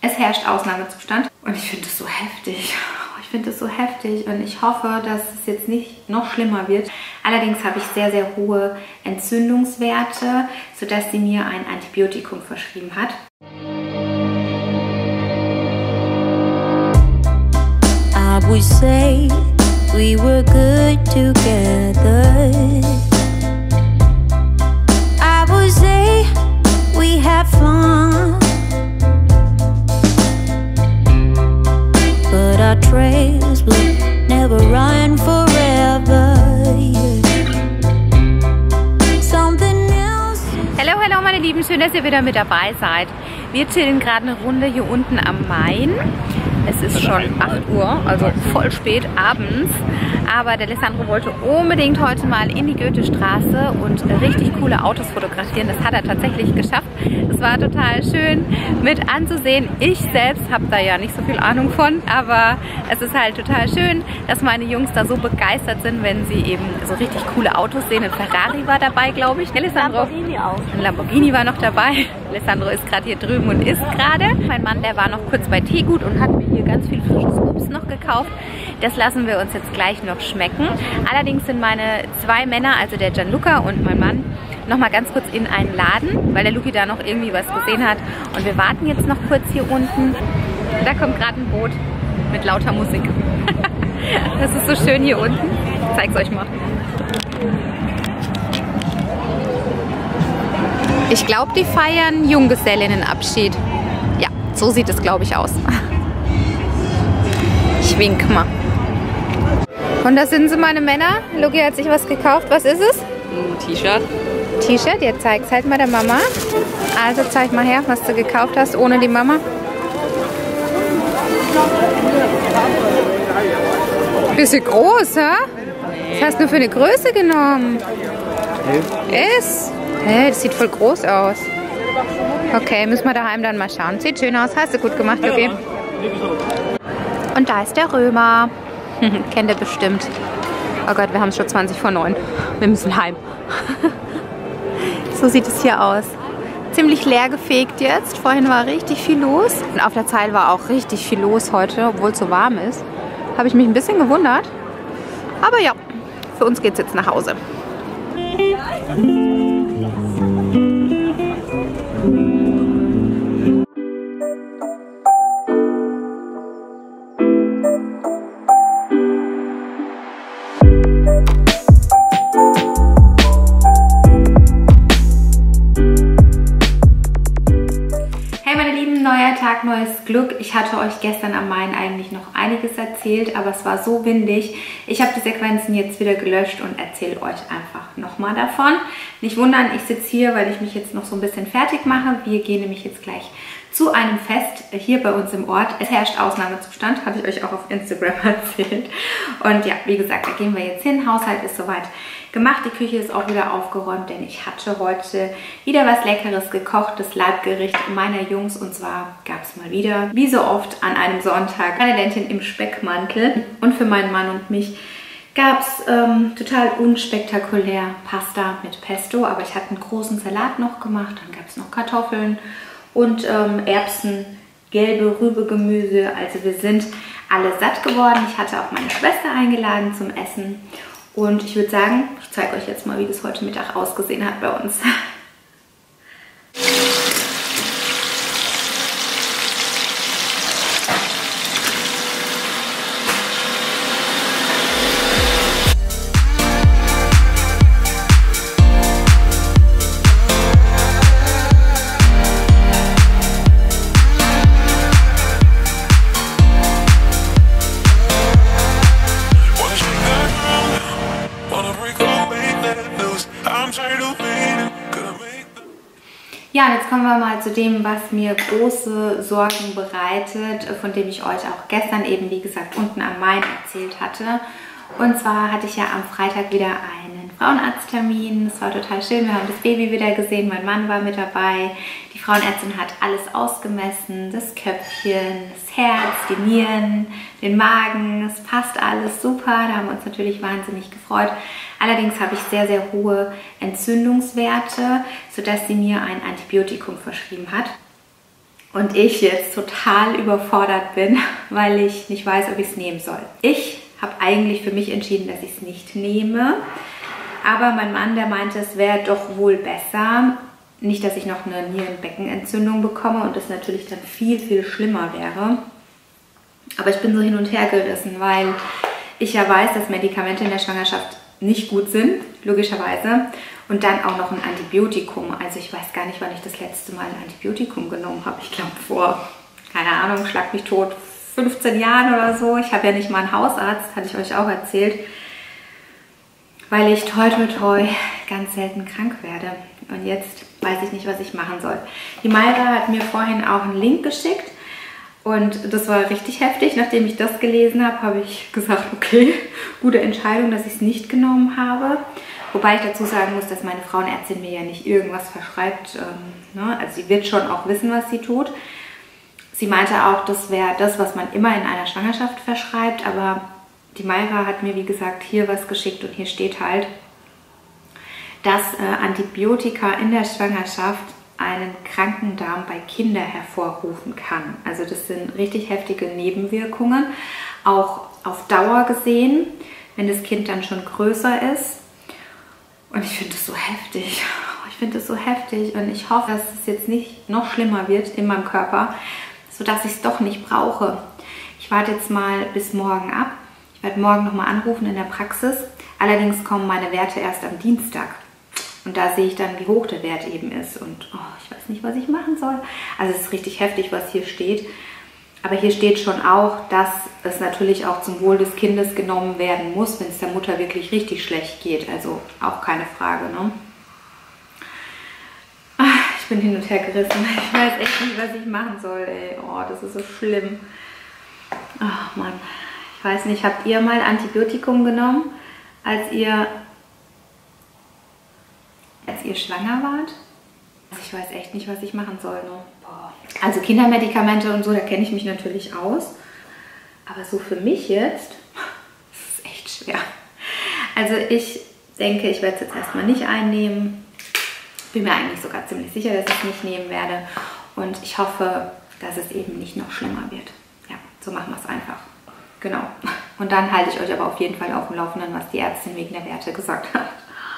Es herrscht Ausnahmezustand und ich finde es so heftig. Ich finde es so heftig und ich hoffe, dass es jetzt nicht noch schlimmer wird. Allerdings habe ich sehr, sehr hohe Entzündungswerte, sodass sie mir ein Antibiotikum verschrieben hat. I would say we were good together. I would say we had fun. But our trails will never run forever. Something else. Hallo, hallo meine Lieben, schön, dass ihr wieder mit dabei seid. Wir chillen gerade eine Runde hier unten am Main. Es ist schon 8 Uhr, also voll spät abends. Aber der Alessandro wollte unbedingt heute mal in die Goethestraße und richtig coole Autos fotografieren. Das hat er tatsächlich geschafft. Es war total schön mit anzusehen. Ich selbst habe da ja nicht so viel Ahnung von, aber es ist halt total schön, dass meine Jungs da so begeistert sind, wenn sie eben so richtig coole Autos sehen. Ein Ferrari war dabei, glaube ich. Alessandro, Lamborghini auch. ein Lamborghini war noch dabei. Alessandro ist gerade hier drüben und isst gerade. Mein Mann, der war noch kurz bei Teegut und hat mir hier ganz viel frisches Obst noch gekauft. Das lassen wir uns jetzt gleich noch schmecken. Allerdings sind meine 2 Männer, also der Gianluca und mein Mann, noch mal ganz kurz in einen Laden, weil der Luki da noch irgendwie was gesehen hat. Und wir warten jetzt noch kurz hier unten. Da kommt gerade ein Boot mit lauter Musik. Das ist so schön hier unten. Ich zeig's euch mal. Ich glaube, die feiern Junggesellinnenabschied. Ja, so sieht es, glaube ich, aus. Ich wink mal. Und da sind sie, meine Männer. Luki hat sich was gekauft. Was ist es? Ein T-Shirt. T-Shirt? Jetzt zeig's halt mal der Mama. Also zeig mal her, was du gekauft hast, ohne die Mama. Bisschen groß, hä? Was hast du für eine Größe genommen? Ist? Hey, das sieht voll groß aus. Okay, müssen wir daheim dann mal schauen. Sieht schön aus. Hast du gut gemacht, Luki. Und da ist der Römer. Kennt ihr bestimmt. Oh Gott, wir haben es schon 20 vor 9. Wir müssen heim. So sieht es hier aus. Ziemlich leer gefegt jetzt. Vorhin war richtig viel los. Und auf der Zeil war auch richtig viel los heute, obwohl es so warm ist. Habe ich mich ein bisschen gewundert. Aber ja, für uns geht es jetzt nach Hause. Neuer Tag, neues Glück. Ich hatte euch gestern am Main eigentlich noch einiges erzählt, aber es war so windig. Ich habe die Sequenzen jetzt wieder gelöscht und erzähle euch einfach nochmal davon. Nicht wundern, ich sitze hier, weil ich mich jetzt noch so ein bisschen fertig mache. Wir gehen nämlich jetzt gleich zu einem Fest hier bei uns im Ort. Es herrscht Ausnahmezustand, habe ich euch auch auf Instagram erzählt. Und ja, wie gesagt, da gehen wir jetzt hin. Haushalt ist soweit gemacht. Die Küche ist auch wieder aufgeräumt, denn ich hatte heute wieder was Leckeres gekocht, das Leibgericht meiner Jungs. Und zwar gab es mal wieder, wie so oft an einem Sonntag, eine Ländchen im Speckmantel. Und für meinen Mann und mich gab es total unspektakulär Pasta mit Pesto. Aber ich hatte einen großen Salat noch gemacht, dann gab es noch Kartoffeln und Erbsen, gelbe Rübegemüse. Also wir sind alle satt geworden. Ich hatte auch meine Schwester eingeladen zum Essen. Und ich würde sagen, ich zeige euch jetzt mal, wie das heute Mittag ausgesehen hat bei uns. Ja, jetzt kommen wir mal zu dem, was mir große Sorgen bereitet, von dem ich euch auch gestern eben, wie gesagt, unten am Main erzählt hatte. Und zwar hatte ich ja am Freitag wieder einen Frauenarzttermin. Es war total schön, wir haben das Baby wieder gesehen, mein Mann war mit dabei. Die Frauenärztin hat alles ausgemessen, das Köpfchen, das Herz, die Nieren, den Magen. Es passt alles super, da haben wir uns natürlich wahnsinnig gefreut. Allerdings habe ich sehr, sehr hohe Entzündungswerte, sodass sie mir ein Antibiotikum verschrieben hat. und ich jetzt total überfordert bin, weil ich nicht weiß, ob ich es nehmen soll. Ich habe eigentlich für mich entschieden, dass ich es nicht nehme, aber mein Mann, der meinte, es wäre doch wohl besser, nicht, dass ich noch eine Nierenbeckenentzündung bekomme und das natürlich dann viel, viel schlimmer wäre. Aber ich bin so hin und her gerissen, weil ich ja weiß, dass Medikamente in der Schwangerschaft nicht gut sind, logischerweise. Und dann auch noch ein Antibiotikum. Also ich weiß gar nicht, wann ich das letzte Mal ein Antibiotikum genommen habe. Ich glaube vor, keine Ahnung, schlag mich tot, 15 Jahren oder so. Ich habe ja nicht mal einen Hausarzt, hatte ich euch auch erzählt. Weil ich toi toi toi ganz selten krank werde. Und jetzt weiß ich nicht, was ich machen soll. Die Mayra hat mir vorhin auch einen Link geschickt. Und das war richtig heftig. Nachdem ich das gelesen habe, habe ich gesagt, okay, gute Entscheidung, dass ich es nicht genommen habe. Wobei ich dazu sagen muss, dass meine Frauenärztin mir ja nicht irgendwas verschreibt. Ne? Also sie wird schon auch wissen, was sie tut. Sie meinte auch, das wäre das, was man immer in einer Schwangerschaft verschreibt. Aber die Mayra hat mir, wie gesagt, hier was geschickt und hier steht halt, dass Antibiotika in der Schwangerschaft einen kranken Darm bei Kindern hervorrufen kann. Also das sind richtig heftige Nebenwirkungen, auch auf Dauer gesehen, wenn das Kind dann schon größer ist. Und ich finde das so heftig. Ich finde das so heftig und ich hoffe, dass es jetzt nicht noch schlimmer wird in meinem Körper, sodass ich es doch nicht brauche. Ich warte jetzt mal bis morgen ab. Ich werde morgen nochmal anrufen in der Praxis. Allerdings kommen meine Werte erst am Dienstag. Und da sehe ich dann, wie hoch der Wert eben ist. Und oh, ich weiß nicht, was ich machen soll. Also es ist richtig heftig, was hier steht. Aber hier steht schon auch, dass es natürlich auch zum Wohl des Kindes genommen werden muss, wenn es der Mutter wirklich richtig schlecht geht. Also auch keine Frage, ne? Ach, ich bin hin und her gerissen. Ich weiß echt nicht, was ich machen soll, ey. Oh, das ist so schlimm. Ach Mann. Ich weiß nicht, habt ihr mal Antibiotikum genommen, als ihr schwanger wart? Ich weiß echt nicht, was ich machen soll. Ne? Boah. Also Kindermedikamente und so, da kenne ich mich natürlich aus. Aber so für mich jetzt, das ist echt schwer. Also ich denke, ich werde es jetzt erstmal nicht einnehmen. Bin mir eigentlich sogar ziemlich sicher, dass ich es nicht nehmen werde. Und ich hoffe, dass es eben nicht noch schlimmer wird. Ja, so machen wir es einfach. Genau. Und dann halte ich euch aber auf jeden Fall auf dem Laufenden, was die Ärztin wegen der Werte gesagt hat.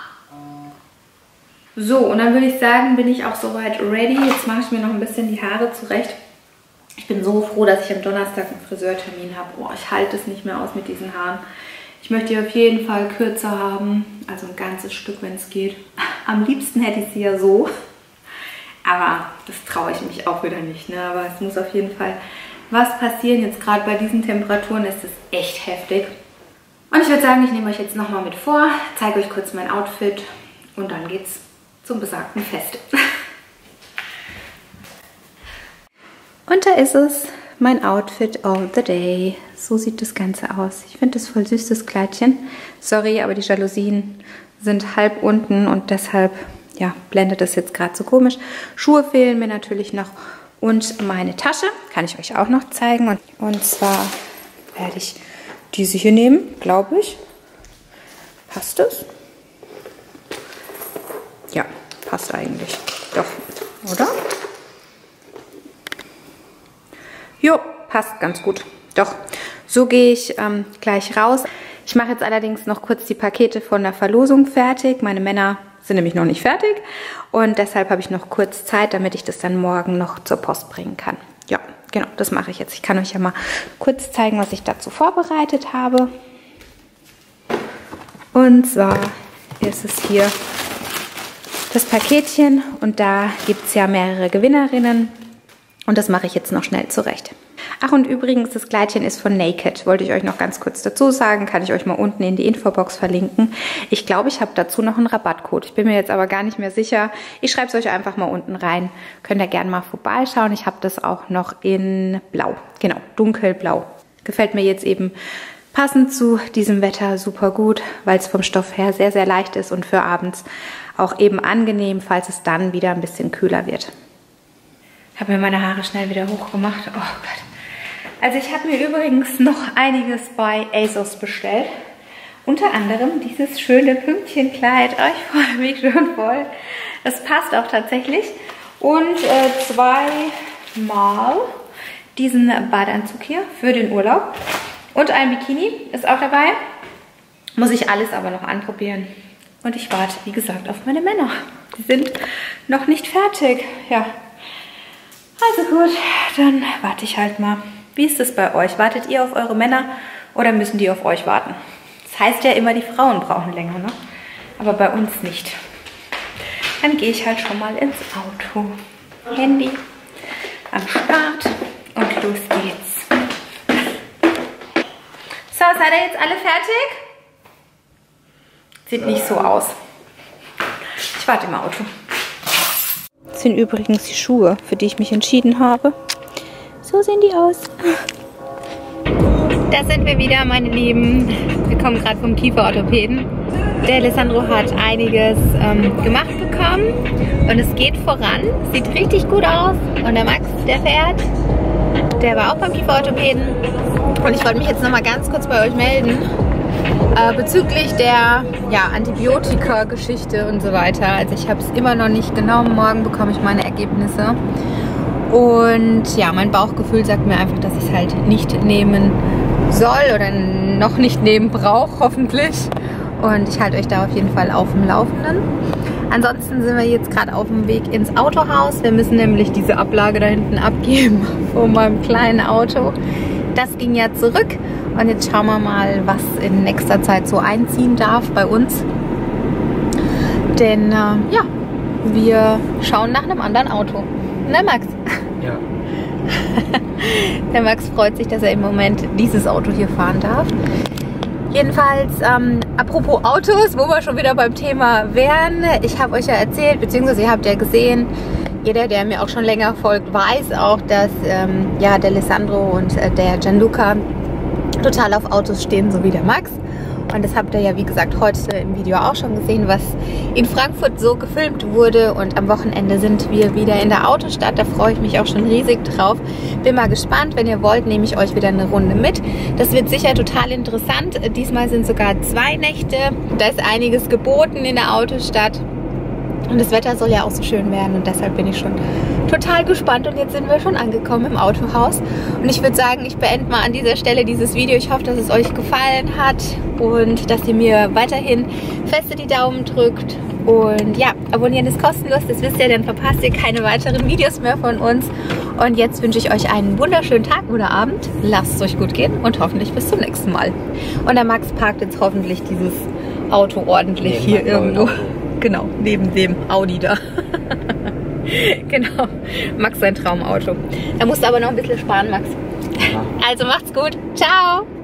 So, und dann würde ich sagen, bin ich auch soweit ready. Jetzt mache ich mir noch ein bisschen die Haare zurecht. Ich bin so froh, dass ich am Donnerstag einen Friseurtermin habe. Oh, ich halte es nicht mehr aus mit diesen Haaren. Ich möchte die auf jeden Fall kürzer haben. Also ein ganzes Stück, wenn es geht. Am liebsten hätte ich sie ja so. Aber das traue ich mich auch wieder nicht. Ne? Aber es muss auf jeden Fall was passieren. Jetzt gerade bei diesen Temperaturen ist es echt heftig. Und ich würde sagen, ich nehme euch jetzt nochmal mit vor. Zeige euch kurz mein Outfit. Und dann geht's zum besagten Fest. Und da ist es, mein Outfit of the day. So sieht das Ganze aus. Ich finde das voll süß, das Kleidchen. Sorry, aber die Jalousien sind halb unten und deshalb ja, blendet das jetzt gerade so komisch. Schuhe fehlen mir natürlich noch und meine Tasche kann ich euch auch noch zeigen. Und zwar werde ich diese hier nehmen, glaube ich. Passt das? Ja, passt eigentlich. Doch, oder? Jo, passt ganz gut. Doch, so gehe ich gleich raus. Ich mache jetzt allerdings noch kurz die Pakete von der Verlosung fertig. Meine Männer sind nämlich noch nicht fertig und deshalb habe ich noch kurz Zeit, damit ich das dann morgen noch zur Post bringen kann. Ja, genau, das mache ich jetzt. Ich kann euch ja mal kurz zeigen, was ich dazu vorbereitet habe. Und zwar ist es hier das Paketchen und da gibt es ja mehrere Gewinnerinnen und das mache ich jetzt noch schnell zurecht. Ach und übrigens, das Kleidchen ist von Naked, wollte ich euch noch ganz kurz dazu sagen, kann ich euch mal unten in die Infobox verlinken. Ich glaube, ich habe dazu noch einen Rabattcode, ich bin mir jetzt aber gar nicht mehr sicher. Ich schreibe es euch einfach mal unten rein, könnt ihr gerne mal vorbeischauen. Ich habe das auch noch in Blau, genau, dunkelblau. Gefällt mir jetzt eben passend zu diesem Wetter super gut, weil es vom Stoff her sehr, sehr leicht ist und für abends auch eben angenehm, falls es dann wieder ein bisschen kühler wird. Ich habe mir meine Haare schnell wieder hochgemacht. Oh Gott. Also ich habe mir übrigens noch einiges bei ASOS bestellt. Unter anderem dieses schöne Pünktchenkleid. Oh, ich freue mich schon voll. Das passt auch tatsächlich. Und zwei mal diesen Badeanzug hier für den Urlaub. Und ein Bikini ist auch dabei. Muss ich alles aber noch anprobieren. Und ich warte, wie gesagt, auf meine Männer. Die sind noch nicht fertig. Ja. Also gut, dann warte ich halt mal. Wie ist es bei euch? Wartet ihr auf eure Männer oder müssen die auf euch warten? Das heißt ja immer, die Frauen brauchen länger, ne? Aber bei uns nicht. Dann gehe ich halt schon mal ins Auto. Handy am Start und los geht's. So, seid ihr jetzt alle fertig? Sieht nicht so aus. Ich warte im Auto. Das sind übrigens die Schuhe, für die ich mich entschieden habe. So sehen die aus. Da sind wir wieder, meine Lieben. Wir kommen gerade vom Kieferorthopäden. Der Alessandro hat einiges gemacht bekommen und es geht voran. Sieht richtig gut aus. Und der Max, der fährt, der war auch beim Kieferorthopäden. Und ich wollte mich jetzt nochmal ganz kurz bei euch melden bezüglich der Antibiotika-Geschichte und so weiter. Also ich habe es immer noch nicht genommen. Morgen bekomme ich meine Ergebnisse. Und ja, mein Bauchgefühl sagt mir einfach, dass ich es halt nicht nehmen soll oder noch nicht nehmen brauche, hoffentlich. Und ich halte euch da auf jeden Fall auf dem Laufenden. Ansonsten sind wir jetzt gerade auf dem Weg ins Autohaus. Wir müssen nämlich diese Ablage da hinten abgeben von meinem kleinen Auto. Das ging ja zurück. Und jetzt schauen wir mal, was in nächster Zeit so einziehen darf bei uns. Denn ja, wir schauen nach einem anderen Auto. Ne, Max? Ja. Der Max freut sich, dass er im Moment dieses Auto hier fahren darf. Jedenfalls, apropos Autos, wo wir schon wieder beim Thema wären. Ich habe euch ja erzählt, beziehungsweise ihr habt ja gesehen, jeder, der mir auch schon länger folgt, weiß auch, dass ja, der Alessandro und der Gianluca total auf Autos stehen, so wie der Max. Und das habt ihr ja, wie gesagt, heute im Video auch schon gesehen, was in Frankfurt so gefilmt wurde. Und am Wochenende sind wir wieder in der Autostadt. Da freue ich mich auch schon riesig drauf. Bin mal gespannt. Wenn ihr wollt, nehme ich euch wieder eine Runde mit. Das wird sicher total interessant. Diesmal sind sogar 2 Nächte. Da ist einiges geboten in der Autostadt. Und das Wetter soll ja auch so schön werden. Und deshalb bin ich schon total gespannt. Und jetzt sind wir schon angekommen im Autohaus. Und ich würde sagen, ich beende mal an dieser Stelle dieses Video. Ich hoffe, dass es euch gefallen hat. Und dass ihr mir weiterhin feste die Daumen drückt. Und ja, abonnieren ist kostenlos. Das wisst ihr, dann verpasst ihr keine weiteren Videos mehr von uns. Und jetzt wünsche ich euch einen wunderschönen Tag oder Abend. Lasst es euch gut gehen. Und hoffentlich bis zum nächsten Mal. Und der Max parkt jetzt hoffentlich dieses Auto ordentlich hier irgendwo. Genau, neben dem Audi da. Genau, Max sein Traumauto. Da musst du aber noch ein bisschen sparen, Max. Also macht's gut. Ciao.